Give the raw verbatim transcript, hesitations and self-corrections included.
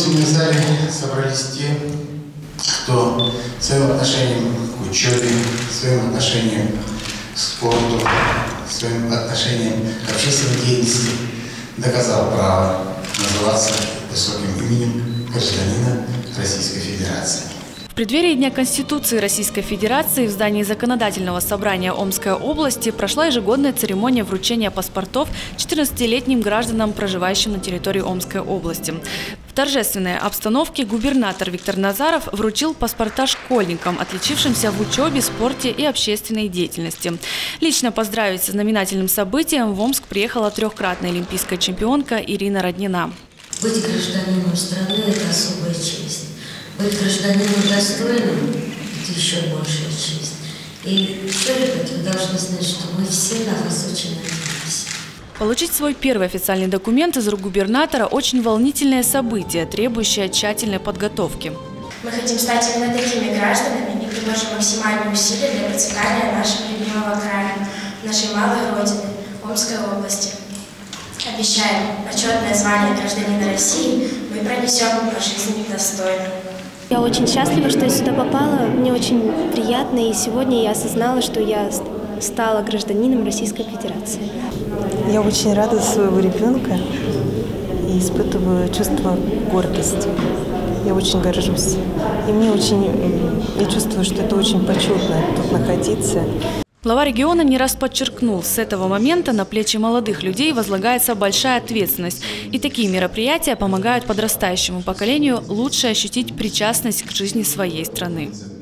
сегодня в зале собрались те, кто своим отношением к учебе, своим отношением к спорту, своим отношением к общественной деятельности доказал право называться высоким именем гражданина Российской Федерации. В преддверии Дня Конституции Российской Федерации в здании Законодательного собрания Омской области прошла ежегодная церемония вручения паспортов четырнадцатилетним гражданам, проживающим на территории Омской области. В торжественной обстановке губернатор Виктор Назаров вручил паспорта школьникам, отличившимся в учебе, спорте и общественной деятельности. Лично поздравить с знаменательным событием в Омск приехала трехкратная олимпийская чемпионка Ирина Роднина. Быть гражданином страны – это особая честь. Быть гражданином достойным – это еще большая честь. И все, ребята, вы должны знать, что мы все на вас очень надеемся. Получить свой первый официальный документ из рук губернатора – очень волнительное событие, требующее тщательной подготовки. Мы хотим стать именно такими гражданами и приложим максимальные усилия для процветания нашего любимого края, нашей малой родины, Омской области. Обещаем, почетное звание гражданина России мы пронесем по жизни достойно. Я очень счастлива, что я сюда попала. Мне очень приятно, и сегодня я осознала, что я стала гражданином Российской Федерации. Я очень рада за своего ребенка и испытываю чувство гордости. Я очень горжусь. И мне очень, я чувствую, что это очень почетно тут находиться. Глава региона не раз подчеркнул, с этого момента на плечи молодых людей возлагается большая ответственность. И такие мероприятия помогают подрастающему поколению лучше ощутить причастность к жизни своей страны.